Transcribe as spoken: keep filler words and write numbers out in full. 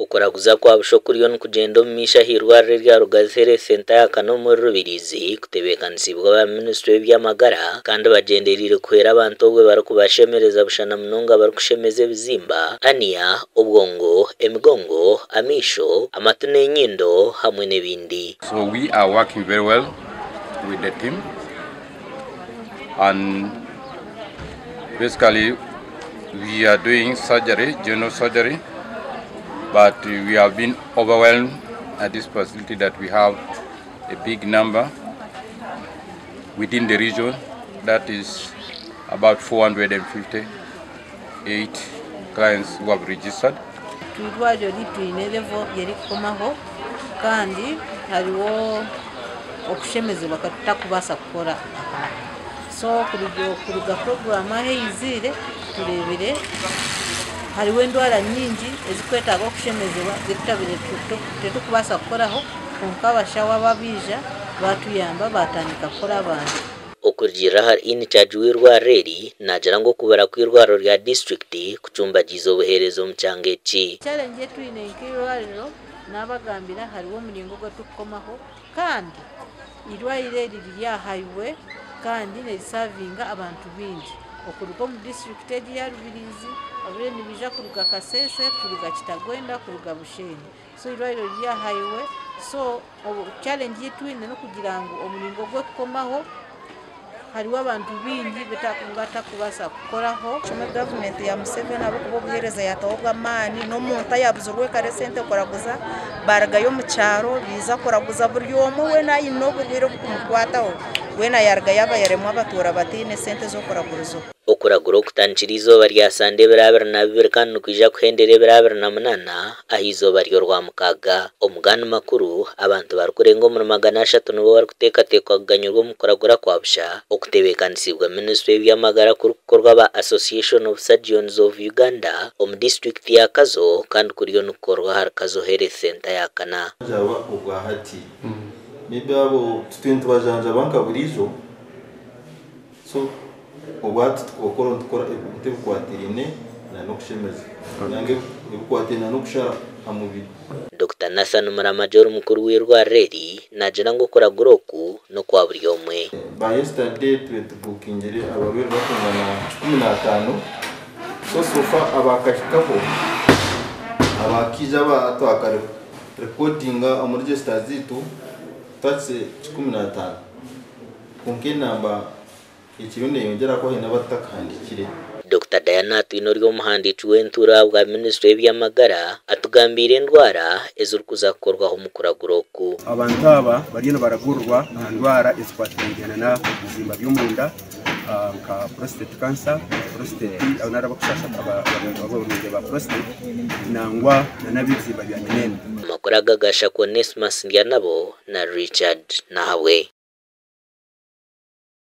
okuraguza kwa bushokuriyo n'okugenda omu maisho ah'irwariro rya Rugazere senta ya Kano muri Rubirizi kutebeekanisibwa ba minisitule by'amagara kandi bagenderire kuhera abantu obwe barikubashemereza bushana munonga barikushemeza ebizimba aniya obwongo emigongo amisho amatu n'enyindo hamwe n'ebindi. So we are working very well with the team and basically we are doing surgery, general surgery, but we have been overwhelmed at this facility that we have a big number within the region, that is about four hundred fifty-eight clients who have registered. Twirwajo litwine level yeri komaho kandi hariwo okushemezebwa katakubasa kukora. So kurugo kuruga program ahe izire turebere hariwe ndwara nyingi ezikwetaga okushemezebwa zitabire tetukubasa kukoraho konka bashawa babija batuyamba batandika kukora abantu okugira har in charge w'irwareri nagira ngo kubara kw'irwaro rya district kucumbagiza obuherezo mu cyangeki challenge twine nk'irwariro nabagambira hariwo omuringo gwo tukomaho kandi irwarire riri ya highway kandi nesavinga abantu bingi okuruga mu district ya Rubirizi abire nibija kuruga Kasese kuruga Kitagwenda kuruga Busheni. So irwariro riri ya highway, so challenge yitwine no kugira ngo omuringo gwo kukomaho hariwo abantu bingi betakungata kubasa kukoraho. Chuma government ya Museveni abo kubobuhereza yatawobwa mani no muntu yabuzurwe kare sente koraguza baragayo mu cyaro biza koraguza buri omo we na ino bubiro kumutwataho wena yarga yaba yaremwa batura batine sente zo koragurizo okuragura okutanchirizo bari asande birabira na bibiri kandi kwija kuhendere birabira na munana ahizo bari rwa mukaga omugani makuru abantu barikurenga mu magana ashatu no bari kuteka tekwa ganyurwa mu kuragura kwabusha okutebeekanisibwa minisitule by'amagara kurukorwa ba Association of Surgeons of Uganda om district ya Kazo kandi kuriyo nukorwa har Kazo Health Center ya Kana jaba ubwa hati maybe abo tutwintu bajanja banka burizo so obwati tukokora tukora ebute bukwatirine na no kushemeza nange ebukwatirina no kushara amubiri. Doctor Nathan Muramajoro mukuru w'irwareri nagira ngo kuragura oku no kwa buri omwe by yesterday twetubukingire abarwere bakungana cumi na batanu so so far abakashikaho abakija batwakare recordinga mu register zitu tatse cumi na batanu konke namba ikirunde yongera ko hina batakandikire. Doctor Diana Twinori omuhandiki w'entura bwa minisitule by'amagara atugambira endwara ezirikuzakorwaho mu kuragura oku abantu aba barino baragurwa ndwara ezikwatirana na bizimba by'omunda nka prostate cancer prostate aunara bakushasha ababurunge ba prostate nangwa na nabizimba bya minene makuraga gasha ko Nesmas ndya nabo na Richard nawe.